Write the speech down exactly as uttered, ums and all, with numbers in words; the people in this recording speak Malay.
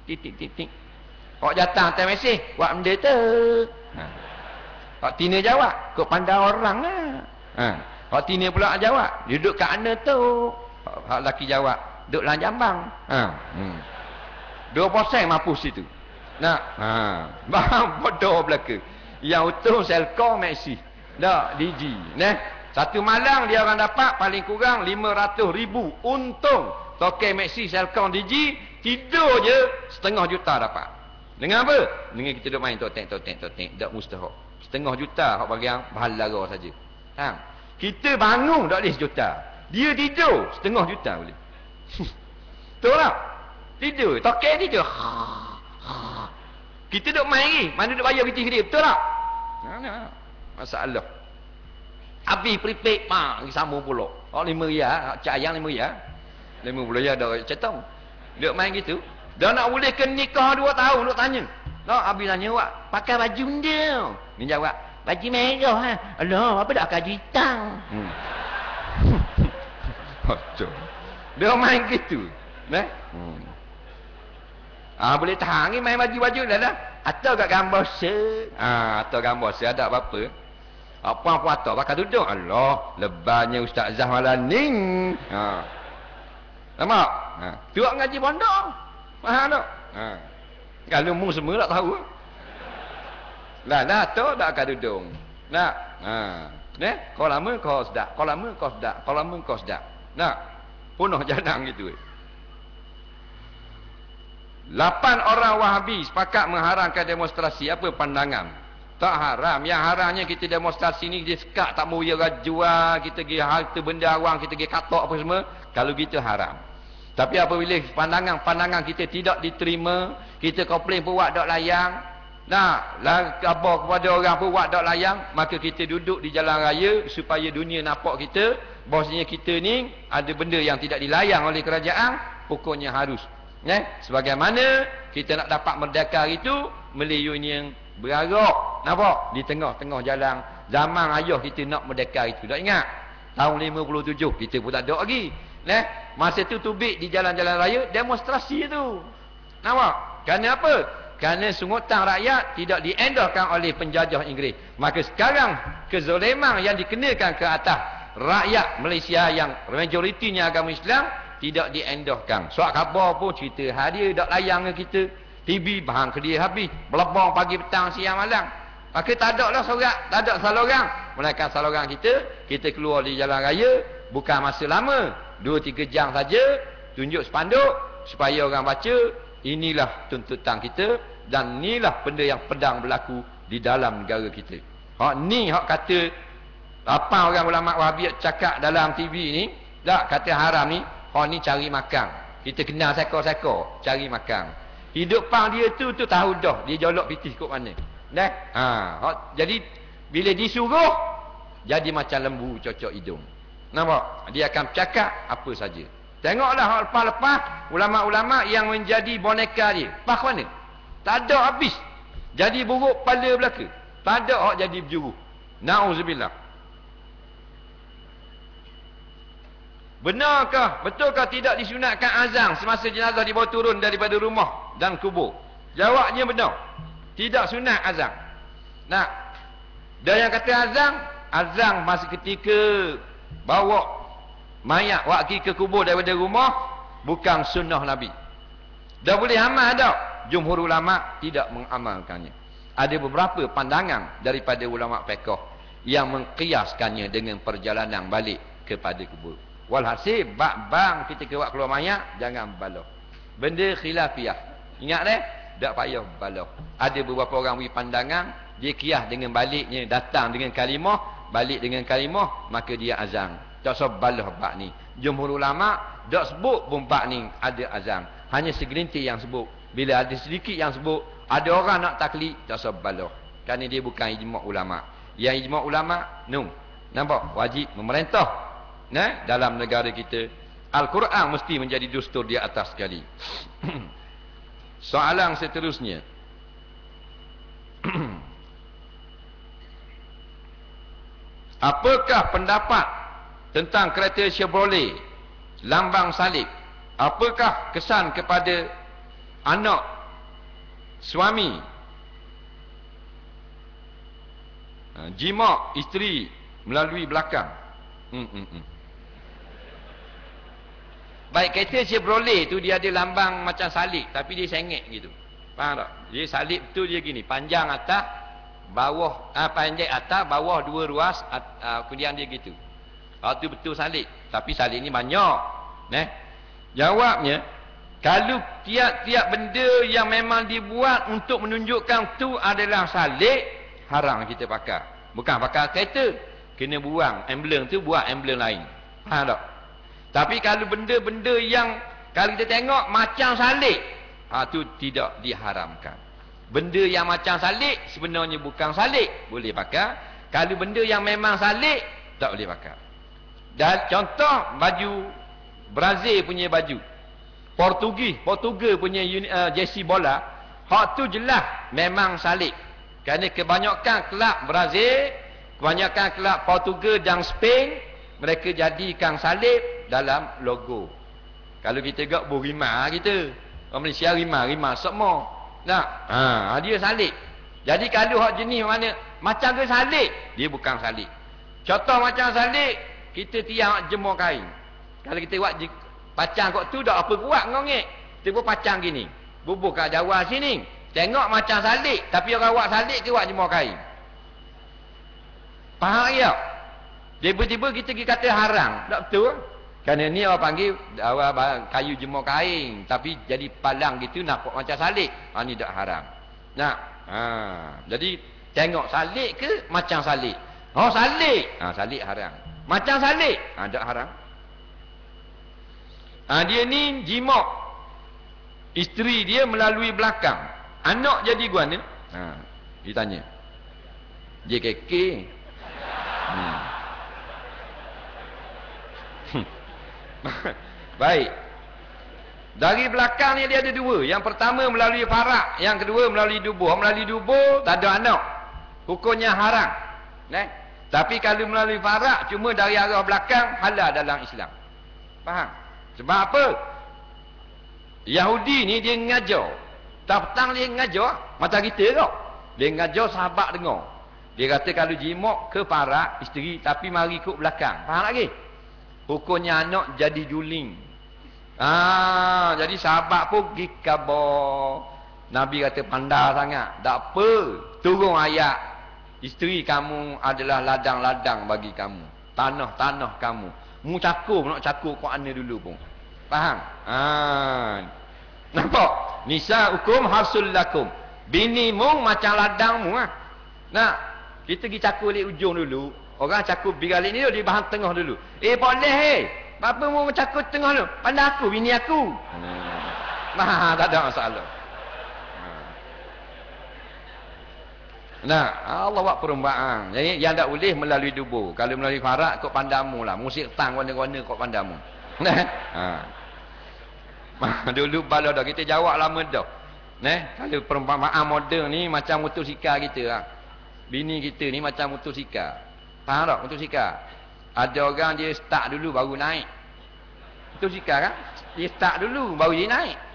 titik titik. Kok datang hantar mesej, buat benda tu. Ha. Kok Tina jawab, kok pandang orang lah. Ha. Kok Tina pula jawab, duduk kat mana tu? Kok lelaki jawab, duduk dalam jambang. Ha. Hmm. dua persen mampus situ. Nah, ha. Bang bodoh belaka. Yang utuh Selcom Maxi. Dah, D G. Nah, satu malang dia akan dapat paling kurang lima ratus ribu untung. Token Maxi Selcom D G tidur je setengah juta dapat. Dengan apa? Dengan kita duk main totek totek totek dak mustahak. Setengah juta hak bagi yang bahan lara saja. Ha. Kita bangun dak boleh sejuta. Dia tidur setengah juta boleh. Betul tak? Tidur, token tidur. Kita duk main ni, mana duk bayar kita dia, betul tak? Mana masalah. Habis prepaid mak sama pula. Oh lima riyal, cak ayam lima riyal. lima puluh riyal dah cetong. Duk main gitu. Dah nak boleh ke nikah dua tahun duk tanya. Nak habis tanya awak, pakai baju dia. Ni jawab, baju merah ha. Alah, apa dak kaji hitam. Hmm. Betul. Dia main gitu. Nah. Hmm. Ah boleh tahan ni main baju-baju dah dah. Atau kat gambar se. Ah atau gambar se ada apa-apa. Apa-apa atau pakai duduk. Allah, lebarnya Ustaz Zah Malaning. Ha. Nampak? Ha. Tuak ngaji pondok. Faham tak? Ha. Kalau mu semua tak tahu. Lah dah tu dak akan duduk. Nak. Ha. Neh, kau lama kau sedak. Kau lama kau sedak. Kau lama kau sedak. Nak. Punuh janang gitu. Lapan orang Wahabi sepakat mengharamkan demonstrasi. Apa pandangan? Tak haram. Yang haramnya kita demonstrasi ni dia sekat tak mau ya jual, kita pergi harta benda awang, kita pergi katok apa semua. Kalau gitu haram. Tapi apabila pandangan-pandangan kita tidak diterima, kita komplain pun buat tak layang. Nah, lah apa kepada orang pun buat tak layang, maka kita duduk di jalan raya supaya dunia nampak kita bahawasanya kita ni ada benda yang tidak dilayang oleh kerajaan, pokoknya harus. Ya, sebagaimana kita nak dapat merdeka itu, Melayu ni yang berarak, nampak? Di tengah-tengah jalan. Zaman ayah kita nak merdeka itu. Tak ingat? Tahun lima puluh tujuh, kita pun tak ada lagi. Nah, masa tu tubik di jalan-jalan raya, demonstrasi itu. Nampak? Kerana apa? Kerana sungutan rakyat tidak diendorkan oleh penjajah Inggeris. Maka sekarang, kezoliman yang dikenakan ke atas rakyat Malaysia yang majoritinya agama Islam, tidak diendorkan. Suat khabar pun cerita hadir tak layang ke kita. T V bahan ke dia habis. Belabang pagi petang siang malam. Maka tak ada lah sorak. Tak ada salah orang. Melainkan salah orang kita. Kita keluar di jalan raya. Bukan masa lama. Dua tiga jam saja. Tunjuk spanduk. Supaya orang baca. Inilah tuntutan kita. Dan inilah benda yang pedang berlaku di dalam negara kita. Hak ni hak kata. Apa orang ulama Wahabi cakap dalam T V ni. Tak kata haram ni. Hak ni cari makan. Kita kenal seko-seko cari makan. Hidup pang dia tu tu tahu dah dia jolok pitih kok mana. Dah. Ha, hak, jadi bila disuruh jadi macam lembu cocok hidung. Nampak? Dia akan cakap apa saja. Tengoklah hak lepas-lepas ulama-ulama yang menjadi boneka dia. Pas mana? Tak ada habis. Jadi buruk kepala belaka. Tak ada hak jadi berjuru. Nauzubillah. Benarkah, betulkah tidak disunatkan azan semasa jenazah dibawa turun daripada rumah dan kubur? Jawabnya benar. Tidak sunat azan. Nah, dan yang kata azan, azan masa ketika bawa mayat wakil ke kubur daripada rumah, bukan sunnah Nabi. Dah boleh amal tak? Jumhur ulama tidak mengamalkannya. Ada beberapa pandangan daripada ulama fiqh yang mengkiaskannya dengan perjalanan balik kepada kubur. Walhasil bak-bang kita keluar keluar mayat jangan baloh. Benda khilafiyah. Ingat deh, tak payah baloh. Ada beberapa orang beri pandangan dia kias dengan baliknya datang dengan kalimah, balik dengan kalimah, maka dia azan. Tak usah baloh bak ni. Jumhur ulama tak sebut pun bak ni ada azan. Hanya segelintir yang sebut. Bila ada sedikit yang sebut, ada orang nak taklid, tak usah baloh. Kerana dia bukan ijma' ulama. Yang ijma' ulama, no. Nampak? Wajib memerintah. Nah, dalam negara kita Al-Quran mesti menjadi dustur di atas sekali. Soalan seterusnya. Apakah pendapat tentang kereta Chevrolet lambang salib? Apakah kesan kepada anak, suami, ha, jima isteri melalui belakang. Hmm, hmm, hmm. Baik, kereta Chevrolet tu dia ada lambang macam salib, tapi dia sengit gitu. Faham tak? Dia salib tu dia gini, panjang atas, bawah, ah, panjang atas, bawah dua ruas, at, ah, kemudian dia gitu. Ah, tu betul salib, tapi salib ni banyak. Neh. Jawabnya, kalau tiap-tiap benda yang memang dibuat untuk menunjukkan tu adalah salib, haram kita pakai. Bukan pakai kereta, kena buang emblem tu, buat emblem lain. Faham tak? Tapi kalau benda-benda yang kalau kita tengok macam salib, ha, tu tidak diharamkan. Benda yang macam salib sebenarnya bukan salib, boleh pakai. Kalau benda yang memang salib, tak boleh pakai. Dan contoh baju Brazil punya baju, Portugis, Portugal punya uh, jersey bola, hak tu jelas memang salib. Kerana kebanyakan kelab Brazil, kebanyakan kelab Portugal dan Spain, mereka jadikan salib dalam logo. Kalau kita gak berima kita, orang Malaysia rima, rima semua. Nah, ha, dia salib. Jadi kalau hak jenis mana macam ke salib, dia bukan salib. Contoh macam salib, kita tiang jemur kain. Kalau kita buat pacang kok tu dak apa kuat ngongek. Kita pun pacang gini. Bubuh kat Jawa sini. Tengok macam salib, tapi orang buat salib ke buat jemur kain. Faham ya? Tiba-tiba kita pergi kata haram. Tak betul. Kerana ni orang panggil awal kayu jemur kain, tapi jadi palang gitu nampak macam salib. Ha, ni tak haram. Nah, ha, jadi tengok salib ke macam salib. Oh salib. Ha, salib haram. Macam salib. Ha, tak haram. Ha, dia ni jima isteri dia melalui belakang. Anak jadi guana. Ha, dia tanya. J K K. Hmm. Baik. Dari belakang ni dia ada dua. Yang pertama melalui farak, yang kedua melalui dubur. Melalui dubur tak ada anak, hukumnya haram. Nah, tapi kalau melalui farak cuma dari arah belakang, halal dalam Islam. Faham? Sebab apa? Yahudi ni dia ngajar. Tak petang dia ngajar macam kita kau. Dia ngajar sahabat dengar. Dia kata kalau jimak ke farak isteri tapi mari ikut belakang. Faham lagi? Hukumnya anak jadi juling. Ah, jadi sahabat pun pergi khabar. Nabi kata pandai sangat. Tak apa, turun ayat. Isteri kamu adalah ladang-ladang bagi kamu. Tanah-tanah kamu. Mu cakup nak cakup Quran dulu pun. Faham? Ah. Nampak? Nisa hukum hasul lakum. Bini mu macam ladang mu ah. Nah, kita pergi cakup di ujung dulu. Orang cakap bigalik ni dia bahan tengah dulu. Eh boleh eh. Apa mau cakap tengah dulu? Pandai aku, bini aku. Hmm. Nah, tak ada masalah. Nah, Allah buat perumpamaan. Jadi yang tak boleh melalui dubur. Kalau melalui farak kau pandamu lah. Musik tang warna-warna kau pandamu. Nah. Ha. Dulu bala dah kita jawab lama dah. Nah, kalau perumpamaan moden ni macam motosikal kita lah. Bini kita ni macam motosikal. Faham tak motosikal? Ada orang dia start dulu baru naik. Motosikal kan? Dia start dulu baru dia naik.